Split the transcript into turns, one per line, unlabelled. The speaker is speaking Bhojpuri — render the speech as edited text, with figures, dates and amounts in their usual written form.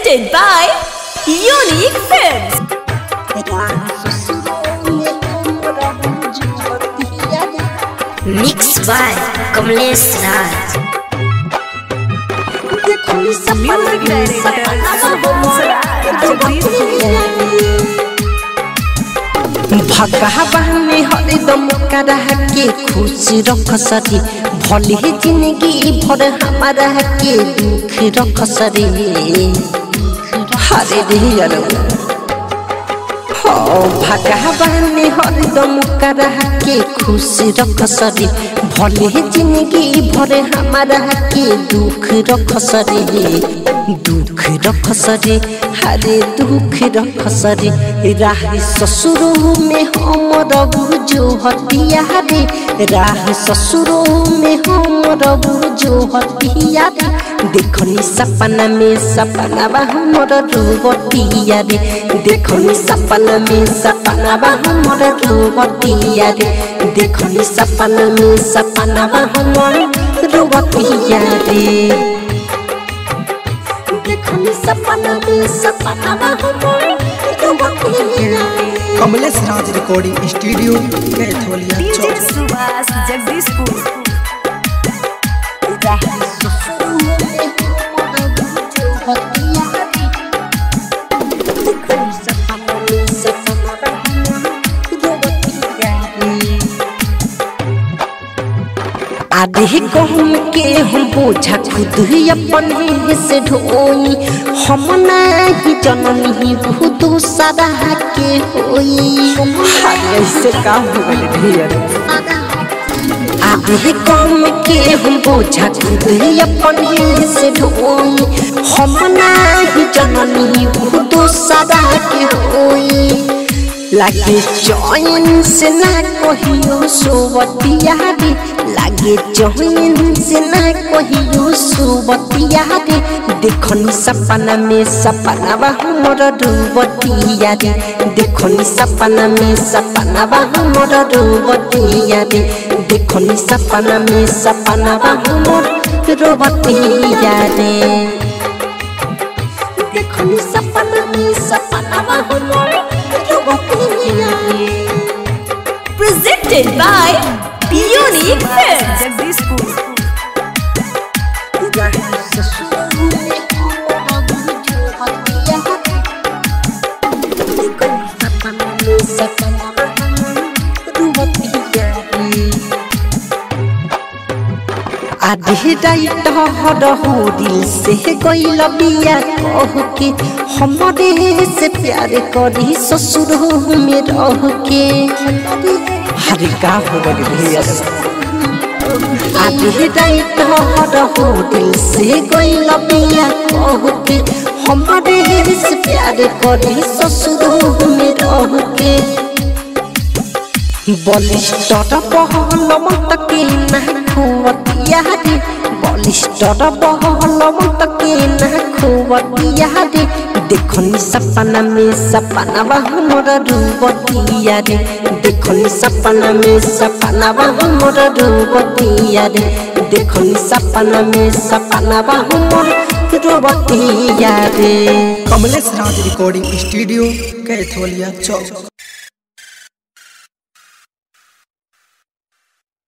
Presented by Unique Films. Mixed by Kamlesh Raj. Music
भगवान हरदम करा के खुश रख सरी भले जिंदगी भर हमारा के दुख रख सरी हरे रे भगवान हरदम करा के खुश रख सरी भले जिंदगी भर हमारा के दुख रख सरी दुख रख सरी हरे दुख रख सरी राह ससुरों में हमर बुझो हतिया रे राह ससुरों में हमर बुझो हतिया रे देखनी सपना में सपना हमर रोबतिया रे देखनी सपना में सपना हमर रोबतिया रे देखनी सपना में सपना हमर रोबतिया रे
Kamlesh Raj recording studio Kaitholia
DJ Subhash Jagdishpur.
आधे कहूँ के हम बोझा खुद ही अपने से ढोई हम नहीं जननी बहुत सारा के होई ऐसे का आधे कहूँ के हम बोझा खुद ही अपने से ढोई हम नहीं जननी बहुत सारा के होई लागे चैन से ना कहियो सोबतिया रे लागे चैन से ना कहियो सोबतिया रे देखनी सपना में सपना हमर डूबतिया रे देखनी सपना में सपना हमर डूबतिया रे देखनी सपना में सपना हमर डूबतिया रे देखनी सपना में सपना हमर
Presented by Unique Films. Jagdishpur.
आधे डाइट हो दिल से गइल बिया कह के हमरे से प्यार करी ससुर में रह के हरे का हो गई भैया आधे डाइट हो दिल से गइल बिया कह के हमरे से प्यार करी ससुर में रह के बलिष्ठ बहलम तके ना खुवतिया रे बलिष्ठ बहलम तके ना खुवतिया रे देखनी सपना में सपना हमर डूबतिया रे देखनी सपना में सपना हमर डूबतिया रे देखनी सपना में सपना हमर डूबतिया रे
कमलेश राज रिकॉर्डिंग स्टूडियो कैथोलिया चौक।